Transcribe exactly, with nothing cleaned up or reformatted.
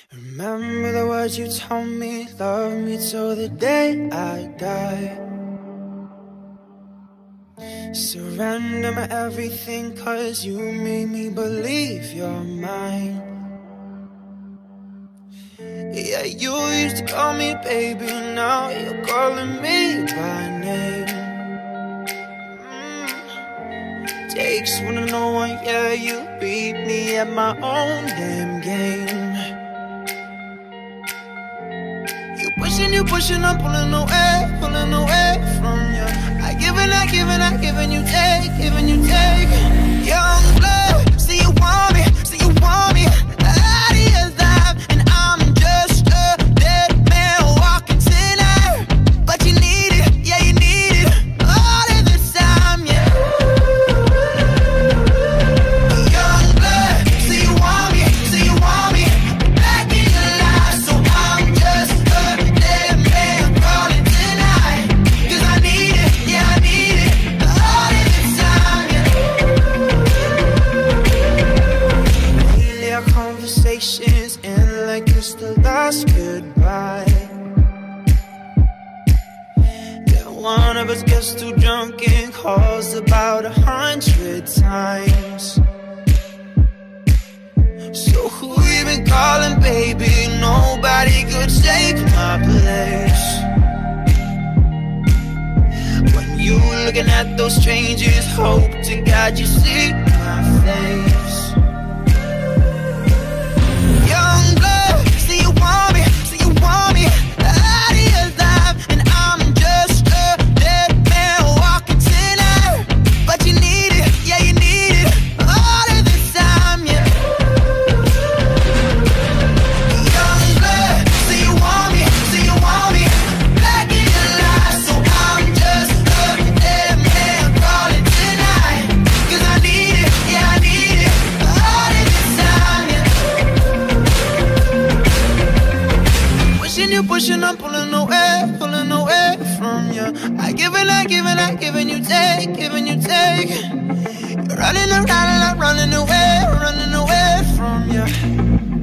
Remember the words you told me, love me till the day I die. Surrender my everything, cause you made me believe you're mine. Yeah, you used to call me baby, now you're calling me by name. mm. Takes one to know one, yeah, you beat me at my own damn game. You pushing, you pushing, I'm pulling away, pulling away from you. I give and I give and I give and you take, giving you take. Young blood, see you want me, see you want me out of your life, and I'm just a dead man walking tonight. But you need it, yeah you need it, all of this time, yeah. Young blood, see you want me, see you want me back in your life, so I'm just a dead man calling tonight. Cause I need it, yeah I need it, all of this time, yeah. Lately our conversations end like it's the last goodbye. Yeah, one of us gets too drunk and calls about a hundred times. So who you been calling, baby? Nobody could take my place. When you looking at those strangers, hope to God you see my face. Young blood, see you want me, see you want me out of your life, and I'm just a dead man walking tonight. But you need it, yeah you need it, all of this time, yeah. Young blood, see you want me, see you want me back in your life, so I'm just a dead man calling tonight. Cause I need it, yeah I need it, all of this time, yeah. Pushing you, pushing, I'm pulling away, pulling away from you. I give and I give and I give and you take, giving you take. You're running around and I'm running away, running away from you.